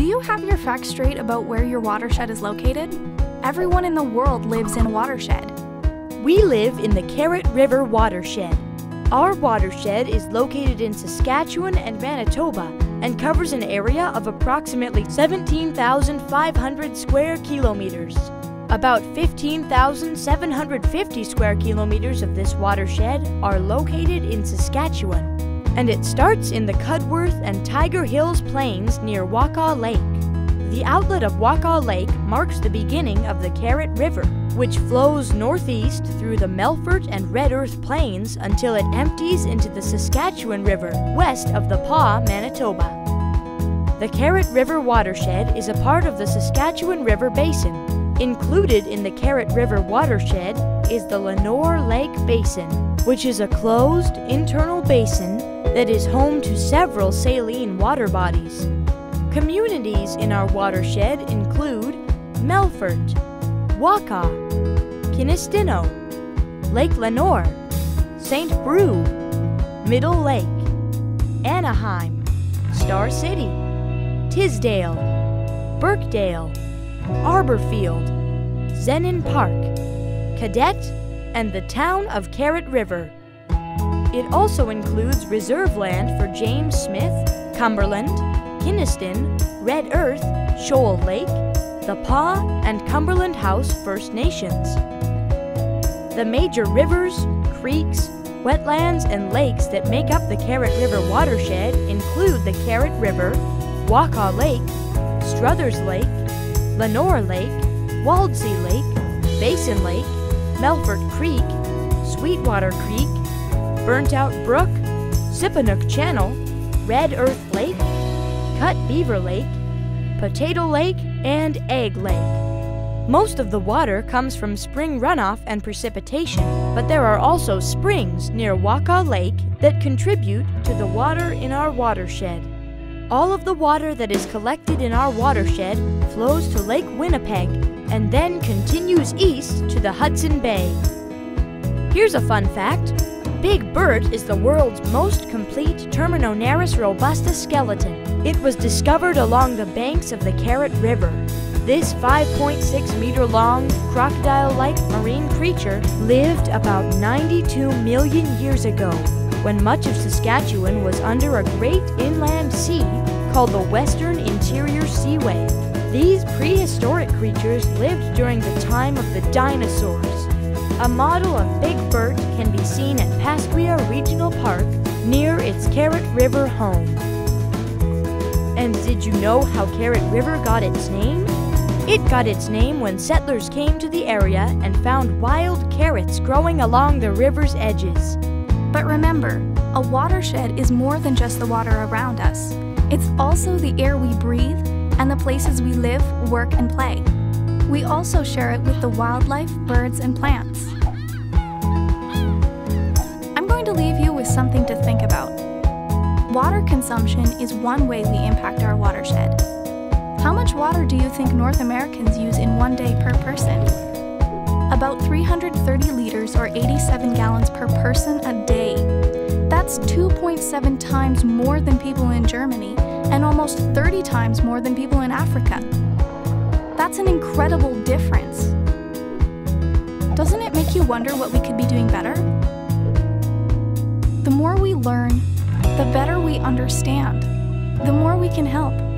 you have your facts straight about where your watershed is located? Everyone in the world lives in a watershed. We live in the Carrot River watershed. Our watershed is located in Saskatchewan and Manitoba and covers an area of approximately 17,500 square kilometers. About 15,750 square kilometers of this watershed are located in Saskatchewan, and it starts in the Cudworth and Tiger Hills Plains near Waca Lake. The outlet of Waca Lake marks the beginning of the Carrot River, which flows northeast through the Melfort and Red Earth Plains until it empties into the Saskatchewan River west of the Pas, Manitoba. The Carrot River watershed is a part of the Saskatchewan River Basin. Included in the Carrot River watershed is the Lenore Lake Basin, which is a closed, internal basin that is home to several saline water bodies. Communities in our watershed include Melfort, Waca, Kinistino, Lake Lenore, St. Brew, Middle Lake, Anaheim, Star City, Tisdale, Birkdale, Arborfield, Zenin Park, Cadet, and the town of Carrot River. It also includes reserve land for James Smith, Cumberland, Kiniston, Red Earth, Shoal Lake, the Pas, and Cumberland House First Nations. The major rivers, creeks, wetlands, and lakes that make up the Carrot River watershed include the Carrot River, Waca Lake, Struthers Lake, Lenore Lake, Waldsee Lake, Basin Lake, Melfort Creek, Sweetwater Creek, Burnt Out Brook, Sipanook Channel, Red Earth Lake, Cut Beaver Lake, Potato Lake, and Egg Lake. Most of the water comes from spring runoff and precipitation, but there are also springs near Waca Lake that contribute to the water in our watershed. All of the water that is collected in our watershed flows to Lake Winnipeg and then continues east to the Hudson Bay. Here's a fun fact. Big Bert is the world's most complete Terminoneris robusta skeleton. It was discovered along the banks of the Carrot River. This 5.6-meter-long, crocodile-like marine creature lived about 92 million years ago, when much of Saskatchewan was under a great inland sea called the Western Interior Seaway. These prehistoric creatures lived during the time of the dinosaurs. A model of Big Bert can be seen at Pasquia Regional Park near its Carrot River home. And did you know how Carrot River got its name? It got its name when settlers came to the area and found wild carrots growing along the river's edges. But remember, a watershed is more than just the water around us. It's also the air we breathe and the places we live, work, and play. We also share it with the wildlife, birds, and plants. I'm going to leave you with something to think about. Water consumption is one way we impact our watershed. How much water do you think North Americans use in one day per person? About 330 liters or 87 gallons per person a day. That's 2.7 times more than people in Germany and almost 30 times more than people in Africa. That's an incredible difference. Doesn't it make you wonder what we could be doing better? The more we learn, the better we understand, the more we can help.